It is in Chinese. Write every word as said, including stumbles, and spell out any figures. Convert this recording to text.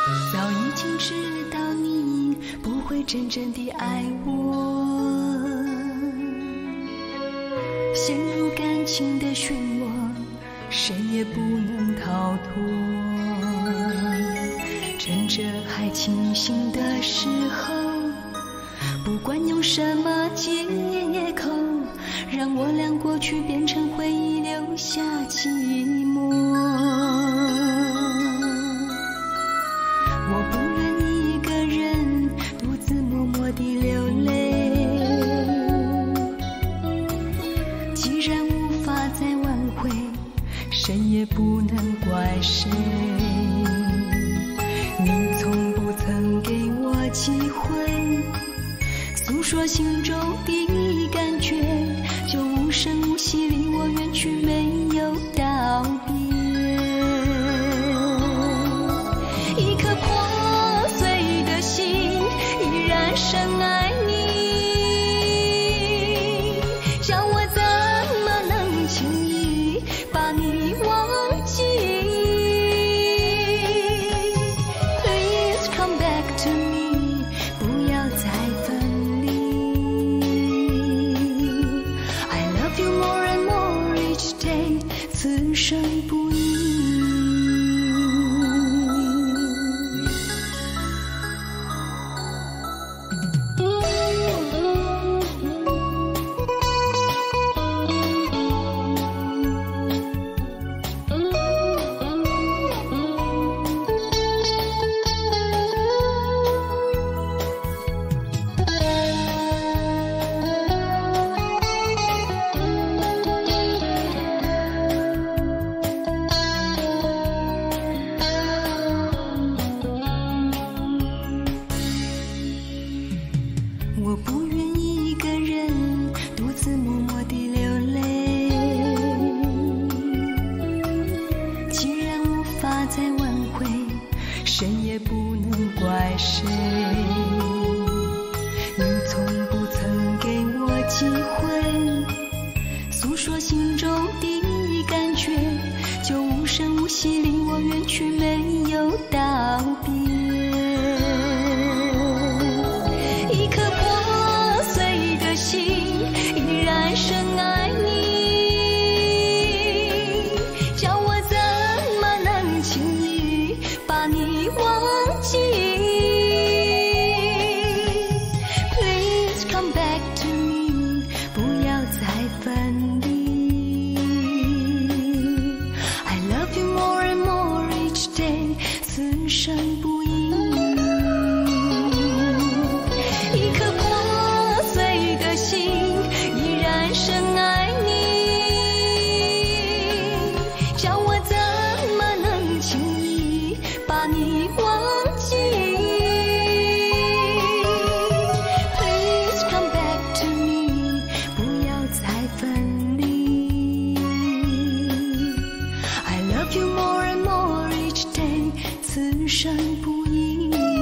早已经知道你不会真正地爱我，陷入感情的漩涡，谁也不能逃脱。趁着还清醒的时候，不管用什么借口，让我俩过去变成回忆，留下寂寞。我不愿一个人独自默默地流泪，既然无法再挽回，谁也不能怪谁。你从不曾给我机会诉说心中的感觉，就无声无息离我远去，没有道别。一颗破碎的心依然深爱你，叫我怎么能轻易把你忘记。 Please come back to me， 不要再分离。 I love you more and more each day， 此生不移。 我不愿一个人独自默默地流泪，既然无法再挽回，谁也不能怪谁。你从不曾给我机会诉说心中的感觉，就无声无息离我远去，没有道别。 一颗破碎的心依然深爱你，叫我怎么能轻易把你忘记。 Please come back to me， 不要再分离。 I love you more and more each day， 此生不移。 一颗破碎的心依然深爱你，叫我怎么能轻易把你忘记。 Please come back to me， 不要再分离。 I love you more and more each day， 此生不移。